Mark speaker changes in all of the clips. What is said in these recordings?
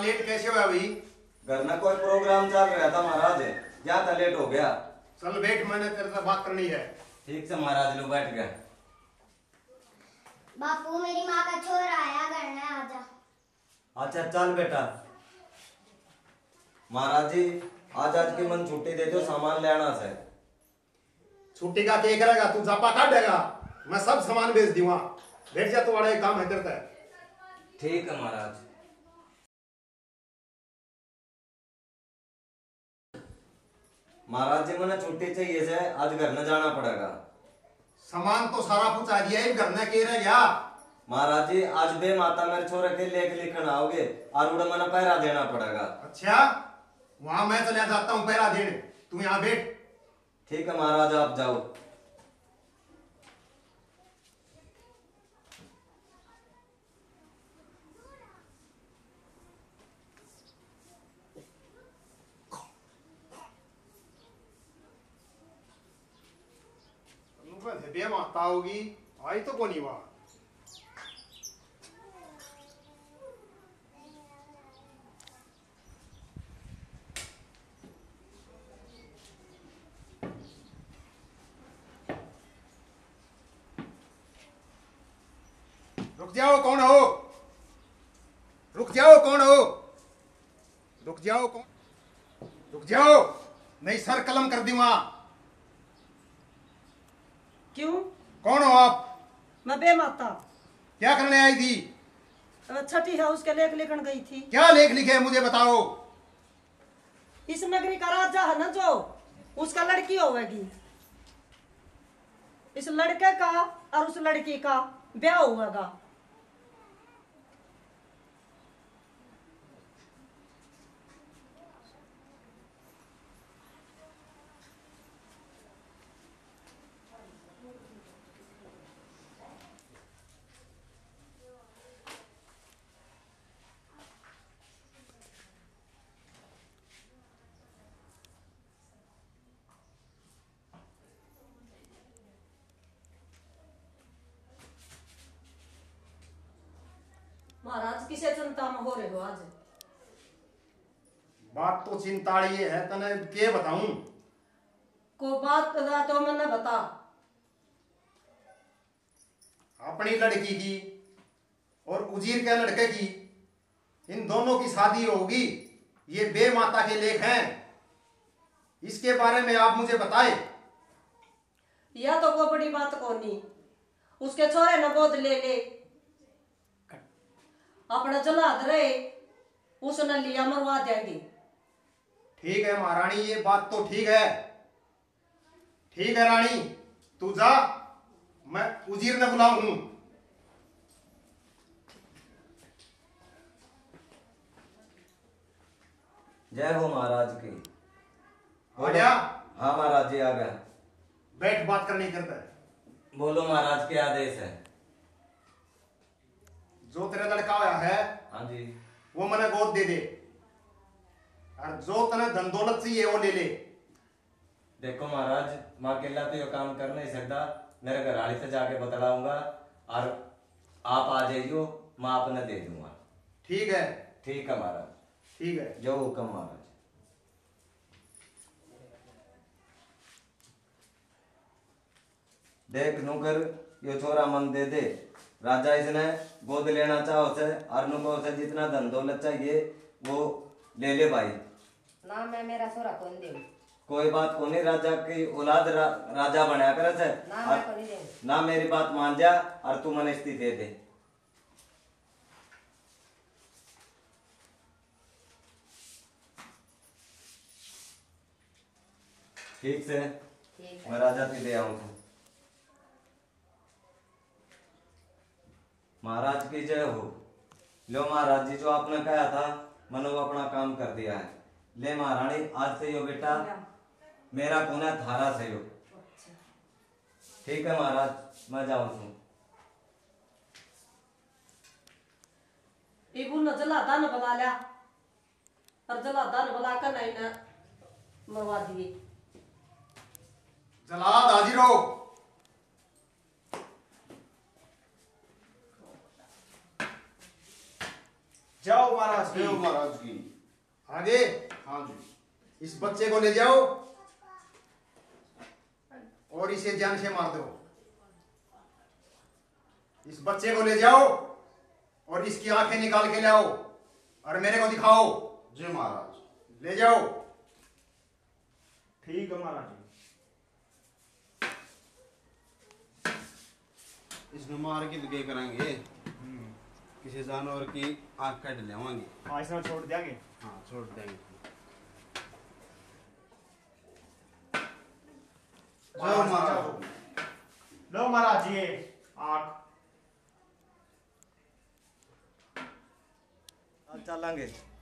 Speaker 1: Late कैसे हुआ अभी?
Speaker 2: घर में कोई प्रोग्राम चल रहा था महाराज, ज्यादा लेट हो गया।
Speaker 1: चल बैठ, मैंने तेरे से बात करनी है।
Speaker 2: ठीक से महाराज, लो बैठ गए।
Speaker 3: बापू मेरी माँ का छोरा आया, घर में आजा।
Speaker 2: अच्छा चल बेटा। महाराज जी आज की मन छुट्टी दे दो, सामान ले आना से।
Speaker 1: छुट्टी का क्या करेगा तू? जापा काटेगा, मैं सब सामान बेच दूंगा। बैठ जा, तो बड़ा एक काम है तेरे से।
Speaker 2: ठीक है महाराज। महाराज जी मैंने छुट्टी चाहिए से, आज घर न जाना पड़ेगा।
Speaker 1: सामान तो सारा कुछ आ गया, घर में के रह गया।
Speaker 2: महाराज जी आज बे माता मेरे छोरे के लेख लिखन आओगे और उड़ा मैंने पहरा देना पड़ेगा।
Speaker 1: अच्छा, वहां मैं चले जाता हूँ पहरा देने, तू यहाँ बैठ।
Speaker 2: ठीक है महाराज, आप जाओ।
Speaker 1: बे माता होगी, आई तो कोनी वहां। रुक जाओ, कौन हो? रुक जाओ, कौन हो? रुक जाओ, कौन? रुक जाओ, नहीं सर कलम कर दूंगा।
Speaker 4: क्यों?
Speaker 1: कौन हो आप?
Speaker 4: मैं बे माता।
Speaker 1: क्या करने आई थी?
Speaker 4: छठी हाउस के लेख लिखन गई थी।
Speaker 1: क्या लेख लिखे है मुझे बताओ।
Speaker 4: इस नगरी का राजा है ना जो, उसका लड़की होगी। इस लड़के का और उस लड़की का ब्याह होगा। महाराज किसे चिंता में हो रहे हो आज?
Speaker 1: बात तो चिंताड़ी है, तने के बताऊं?
Speaker 4: को बात तो मैंने बता।
Speaker 1: अपनी लड़की की और उजीर के लड़के की, इन दोनों की शादी होगी। ये बे माता के लेख हैं, इसके बारे में आप मुझे बताए।
Speaker 4: यह तो कोई बड़ी बात कोनी। उसके छोरे न गोद ले ले, अपना जलाद रहे, उसने लिया मरवा देंगे।
Speaker 1: ठीक है महारानी, ये बात तो ठीक है। ठीक है रानी, तू जा, मैं उजीर ने बुलाऊं।
Speaker 2: जय हो महाराज की।
Speaker 1: आ गया?
Speaker 2: हाँ महाराज जी आ गया।
Speaker 1: बैठ, बात करनी करता है।
Speaker 2: बोलो महाराज, क्या आदेश है?
Speaker 1: जो तेरा लड़का होया है,
Speaker 2: हाँ जी,
Speaker 1: वो मैंने गोद दे दे, और जो तने धन दौलत चाहिए वो ले ले।
Speaker 2: देखो महाराज, माँ अकेला तो ये काम कर नहीं सकता, मेरे घरवाली से जाके बतलाऊंगा और आप आ जाइयो, माँ अपने दे दूंगा।
Speaker 1: ठीक है?
Speaker 2: ठीक है महाराज।
Speaker 1: ठीक है,
Speaker 2: जो हुक्म महाराज। देख नौकर, यो छोरा मन दे दे। राजा इसने गोद लेना चाहो से, और नुको से जितना धन दौलत चाहिए वो ले ले भाई।
Speaker 5: ना मैं मेरा छोरा कौन दे?
Speaker 2: कोई बात को नहीं, राजा की औलाद राजा बनाया करे से।
Speaker 5: ना मैं कौन दे?
Speaker 2: ना मेरी बात मान जा और तू मन स्थिति दे दे। ठीक से?
Speaker 5: ठीक है।
Speaker 2: मैं राजा की दे आऊं तू। महाराज की जय हो। लो महाराज जी, जो आपने कहा था मैंने वो अपना काम कर दिया है। ले महारानी, आज से यो बेटा मेरा कोना थारा से यो। ठीक है महाराज, मैं जाऊं तू।
Speaker 4: इबू न जलादा न बुला लिया, और जलादा न बुला कर नहीं न मरवा दिए।
Speaker 1: जलाद हाजिर हो। जाओ महाराज
Speaker 6: देव महाराज की।
Speaker 1: आगे
Speaker 6: हाँ जी।
Speaker 1: इस बच्चे को ले जाओ और इसे जान से मार दो। इस बच्चे को ले जाओ और इसकी आंखें निकाल के लाओ और मेरे को दिखाओ।
Speaker 6: जी महाराज।
Speaker 1: ले जाओ।
Speaker 7: ठीक है महाराज जी।
Speaker 6: इसने मार के दिखे करेंगे, किसी जानवर की आंख काट लेवांगे।
Speaker 7: हाँ इसमें छोड़ देंगे।
Speaker 6: हाँ छोड़ देंगे। जाओ महाराज।
Speaker 7: लो महाराज जी आंख।
Speaker 2: चलेंगे।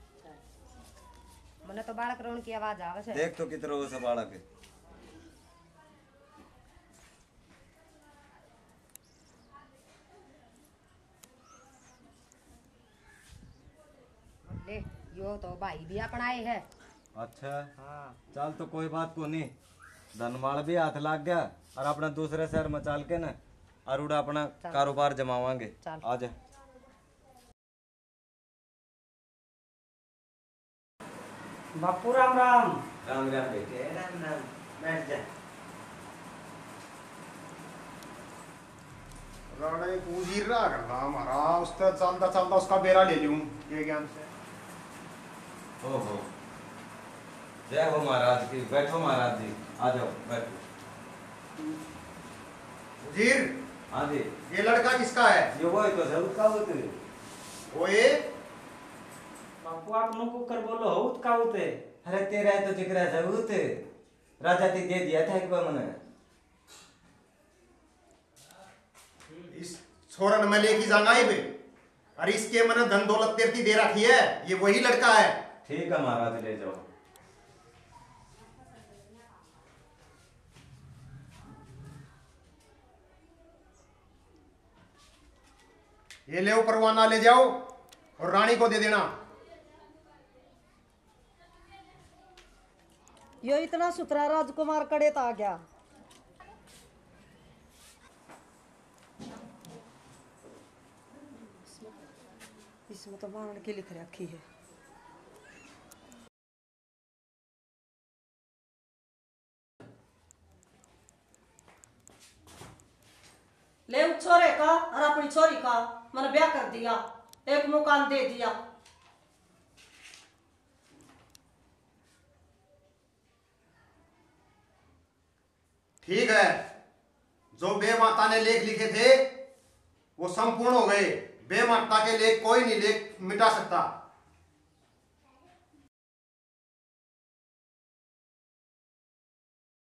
Speaker 5: मने तो बालक रोन की आवाज आवे छे।
Speaker 2: देख तो कितरो वो सब बालक है।
Speaker 5: ले यो तो भाई भी अपन आए है।
Speaker 2: अच्छा
Speaker 7: हाँ
Speaker 2: चल तो कोई बात को नहीं, धनमाल भी हाथ लग गया और अपना दूसरे शहर में चल के ना अरुड़ा अपना कारोबार जमावांगे।
Speaker 5: चल।
Speaker 2: आ जा।
Speaker 8: बापू राम राम।
Speaker 2: राम राम बेटे, राम राम। बैठ जा।
Speaker 1: राणे उजीर रहा करना हमारा, उसका चलता चलता उसका बेरा ले लूं ये ज्ञान से।
Speaker 2: ओहो, जय हो महाराज की। बैठो महाराज जी, आ जाओ बैठो।
Speaker 1: उजीर,
Speaker 2: हाँ जी।
Speaker 1: ये लड़का किसका है?
Speaker 2: ये वो तो जरूर का होते।
Speaker 1: वो ये
Speaker 8: बापू आप नु कुकर बोलो होत का होते।
Speaker 2: अरे तेरा है तो जिक्र है जरूर राजा ते दे दिया था एक बार मैंने।
Speaker 1: इस छोरन में लेकी जांगाई बे, और इसके मन धन दौलत तेरती दे रखी है, ये वही लड़का है।
Speaker 2: ठीक है महाराज, ले जाओ।
Speaker 1: ये ले परवाना ले जाओ और रानी को दे देना।
Speaker 4: यो इतना सुथरा राजकुमार कड़े ता आ गया। इसमें तो मारण की लिख रखी है। ले उस छोरे का और अपनी छोरी का मैंने ब्याह कर दिया, एक मकान दे दिया।
Speaker 1: ठीक है, जो बेमाता ने लेख लिखे थे वो संपूर्ण हो गए। बेमाता के लेख कोई नहीं लेख मिटा सकता।